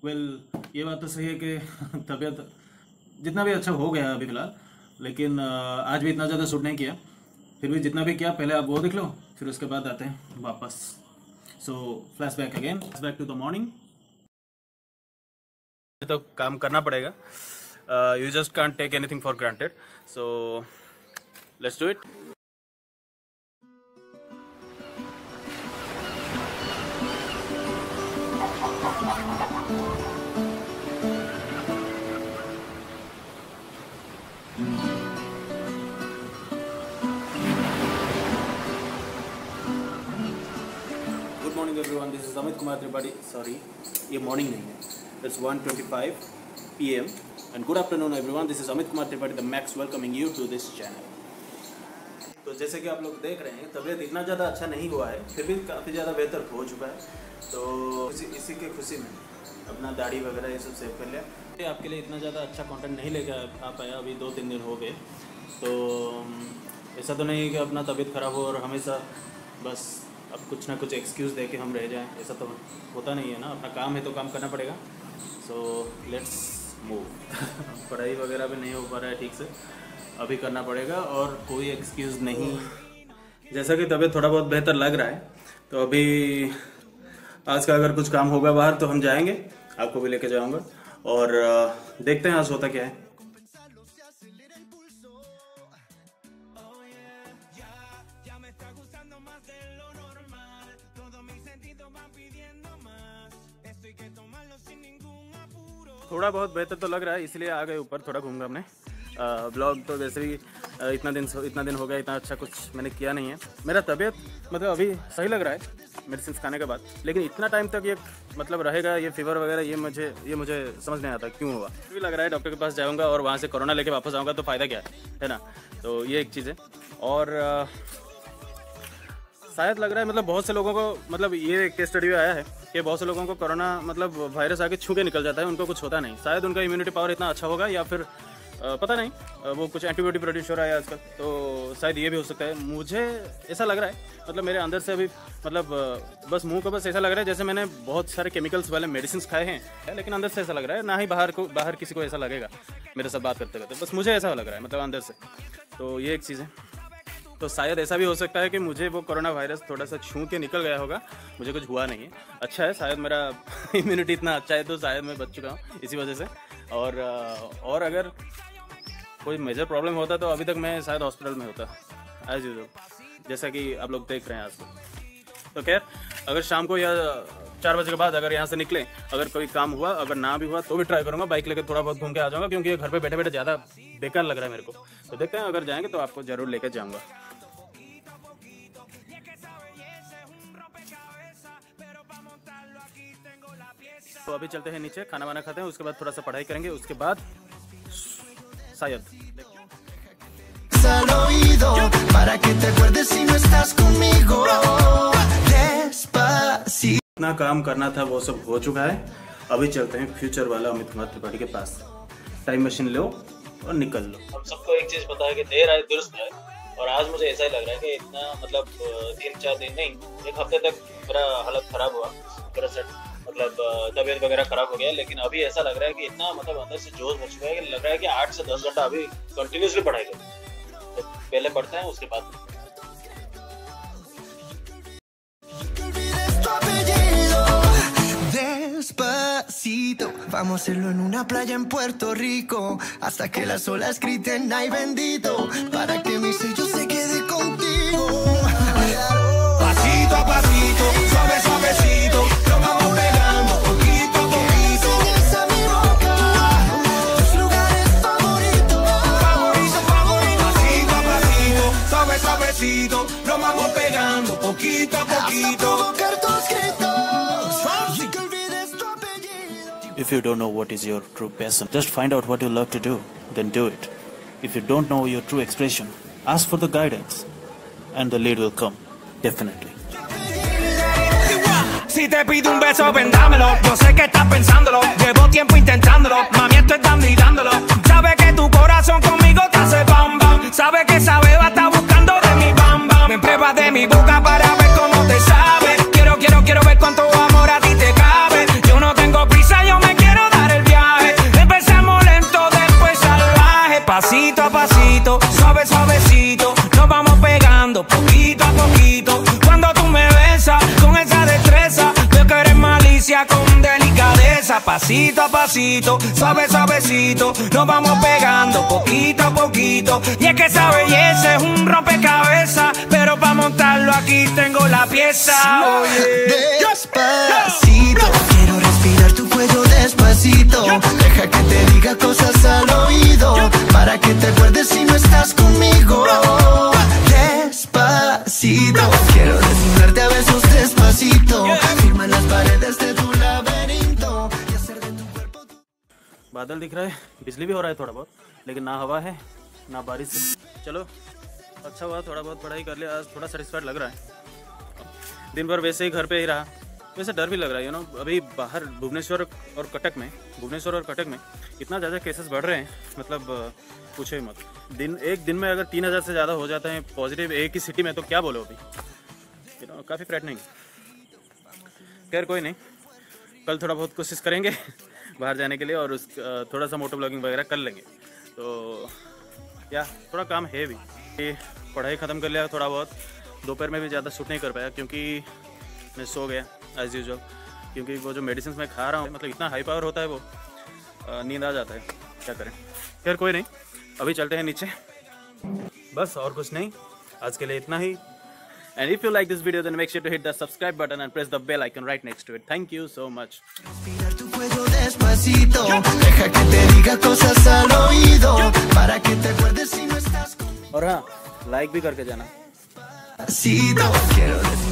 ये बात तो सही है कि तबीयत जितना भी अच्छा हो गया अभी फ़िलहाल, लेकिन आज भी इतना ज़्यादा सूट नहीं किया। फिर भी जितना भी किया पहले आप वो देख लो, फिर उसके बाद आते हैं वापस। So flash back again, flash back to the morning. तो काम करना पड़ेगा, you just can't take anything for granted, so let's do it. Good morning everyone, this is Amit Kumar Tripathi. Sorry, ये मॉर्निंग नहीं है, it's 1:25 PM and good afternoon everyone, this is Amit Kumar Tripathi the max, welcoming you to this channel. तो जैसे कि आप लोग देख रहे हैं, तबीयत इतना ज़्यादा अच्छा नहीं हुआ है, फिर भी काफ़ी ज़्यादा बेहतर हो चुका है। तो इसी के खुशी में अपना दाढ़ी वगैरह ये सब सेव कर लिया। आपके लिए इतना ज़्यादा अच्छा कंटेंट नहीं लेकर आ पाया, अभी 2-3 दिन हो गए। तो ऐसा तो नहीं है कि अपना तबीयत ख़राब हो और हमेशा बस अब कुछ ना कुछ एक्सक्यूज़ दे के हम रह जाएं, ऐसा तो होता नहीं है ना। अपना काम है तो काम करना पड़ेगा। So let's move. पढ़ाई वगैरह भी नहीं हो पा रहा है ठीक से, अभी करना पड़ेगा और कोई एक्सक्यूज़ नहीं। जैसा कि तबीयत थोड़ा बहुत बेहतर लग रहा है, तो अभी आज का अगर कुछ काम होगा बाहर तो हम जाएंगे, आपको भी लेके जाऊंगा और देखते हैं आज होता क्या है। थोड़ा बहुत बेहतर तो लग रहा है, इसलिए आ गए ऊपर, थोड़ा घूम घामने। ब्लॉग तो वैसे भी इतना दिन हो गया, इतना अच्छा कुछ मैंने किया नहीं है। मेरा तबीयत मतलब अभी सही लग रहा है मेडिसिन खाने के बाद, लेकिन इतना टाइम तक ये मतलब रहेगा ये फीवर वगैरह, ये मुझे समझ नहीं आता क्यों हुआ। भी लग रहा है डॉक्टर के पास जाऊँगा और वहाँ से कोरोना लेके वापस आऊँगा तो फ़ायदा क्या है ना। तो ये एक चीज़ है। और शायद लग रहा है मतलब बहुत से लोगों को, मतलब ये एक केस स्टडी में आया है कि बहुत से लोगों को कोरोना मतलब वायरस आके छू के निकल जाता है, उनको कुछ होता नहीं। शायद उनका इम्यूनिटी पावर इतना अच्छा होगा या फिर पता नहीं, वो कुछ एंटीबॉडी प्रोड्यूस हो रहा है आजकल, तो शायद ये भी हो सकता है। मुझे ऐसा लग रहा है, मतलब मेरे अंदर से अभी मतलब बस मुंह को बस ऐसा लग रहा है जैसे मैंने बहुत सारे केमिकल्स वाले मेडिसिन खाए हैं, लेकिन अंदर से ऐसा लग रहा है। ना ही बाहर किसी को ऐसा लगेगा मेरे साथ बात करते करते, बस मुझे ऐसा लग रहा है मतलब अंदर से। तो ये एक चीज़ है। तो शायद ऐसा भी हो सकता है कि मुझे वो कोरोना वायरस थोड़ा सा छू के निकल गया होगा, मुझे कुछ हुआ नहीं है। अच्छा है, शायद मेरा इम्यूनिटी इतना अच्छा है तो शायद मैं बच चुका हूँ इसी वजह से। और अगर कोई मेजर प्रॉब्लम होता तो अभी तक मैं शायद हॉस्पिटल में होता एज यूजुअल, जैसा कि आप लोग देख रहे हैं आज। तो खैर, अगर शाम को या 4 बजे के बाद अगर यहाँ से निकले, अगर कोई काम हुआ, अगर ना भी हुआ तो भी ट्राई करूँगा बाइक लेकर थोड़ा बहुत घूम के आ जाऊँगा, क्योंकि ये घर पे बैठे बैठे ज़्यादा बेकार लग रहा है मेरे को। तो देखते हैं, अगर जाएंगे तो आपको ज़रूर लेकर जाऊँगा। तो अभी चलते हैं नीचे, खाना वाना खाते हैं, उसके बाद थोड़ा सा पढ़ाई करेंगे, उसके बाद शायद इतना काम करना था वो सब हो चुका है। अभी चलते हैं फ्यूचर वाला अमित कुमार त्रिपाठी के पास। टाइम मशीन लो और निकल लो। हम सबको एक चीज पता है कि देर आए दुरुस्त है, और आज मुझे ऐसा ही लग रहा है कि इतना मतलब 3-4 दिन नहीं, 1 हफ्ते तक मेरा हालत खराब हुआ, मेरा मतलब तबीयत वगैरह खराब हो गया। लेकिन अभी ऐसा लग रहा है कि इतना मतलब अंदर से जोश बच चुका है कि लग रहा है कि 8 से 10 घंटा अभी कंटिन्यूसली पढ़ाई करें। तो पहले पढ़ते हैं, उसके बाद Despacito, vamos a hacerlo en una playa en Puerto Rico, hasta que las olas griten ay bendito, para que mi sello se quede contigo. Pasito a pasito, suave suavecito, lo vamos pegando poquito a poquito. Enseñas a mi boca tus lugares favoritos, favorito. Pasito a pasito, suave suavecito, lo vamos pegando poquito a poquito. If you don't know what is your true passion, just find out what you love to do, then do it. If you don't know your true expression, ask for the guidance, and the lead will come, definitely. Si te pido un beso, vendámelo. Yo sé que estás pensándolo. Llevo tiempo intentándolo. Mami, esto está mirándolo. Sabe que tu corazón conmigo te hace bam bam. Sabe que esa beba está buscando de mi bam bam. Me pruebas de mi boca para ver cómo te sabe. Quiero ver cuánto amor a ti te cabe. Yo no tengo prisa, yo me quiero ella con delicadeza, pasito a pasito, suave suavecito, nos vamos pegando poquito a poquito. Y es que esa belleza es un rompecabezas, pero para montarlo aquí tengo la pieza. Oye, Despacito, quiero respirar tu cuello despacito. Deja que te diga cosas al oído, para que te acuerdes si no estás conmigo. Despacito, quiero desnudarte a besos despacito. Firma en las paredes de tu laberinto y hacer de tu cuerpo tu... बादल दिख रहा है, बिजली भी हो रहा है थोड़ा बहुत, लेकिन ना हवा है ना बारिश है। चलो अच्छा हुआ, थोड़ा बहुत पढ़ाई कर लिया, आज थोड़ा सेटिस्फाइड लग रहा है। दिन भर वैसे ही घर पे ही रहा, वैसे डर भी लग रहा है, यू नो। अभी बाहर भुवनेश्वर और कटक में इतना ज़्यादा केसेस बढ़ रहे हैं, मतलब पूछो ही मत। एक दिन में अगर 3000 से ज़्यादा हो जाते हैं पॉजिटिव एक ही सिटी में, तो क्या बोलो अभी, यू नो, काफ़ी थ्रेटनिंग। खैर कोई नहीं, कल थोड़ा बहुत कोशिश करेंगे बाहर जाने के लिए, और थोड़ा सा मोटो ब्लॉगिंग वगैरह कर लेंगे। तो या थोड़ा काम है भी, पढ़ाई ख़त्म कर लिया थोड़ा बहुत। दोपहर में भी ज़्यादा शूट नहीं कर पाया क्योंकि मैं सो गया एज यूजुअल, क्योंकि वो जो मेडिसिन मैं खा रहा हूँ, मतलब इतना हाई पावर होता है वो, नींद आ जाता है, क्या करें। खैर कोई नहीं, अभी चलते हैं नीचे, बस और कुछ नहीं, आज के लिए इतना ही। And if you like this video, then make sure to hit the subscribe button and press the bell icon right next to it. Thank you so much. Respirar tu cuello despacito, deja que te diga cosas al oído, para que te acuerdes si no estás conmigo. और हाँ, like भी करके जाना। Quiero decir